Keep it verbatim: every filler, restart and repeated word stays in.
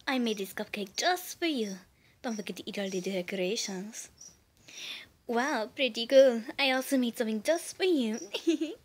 I made this cupcake just for you. Don't forget to eat all the decorations. Wow, pretty cool. I also made something just for you.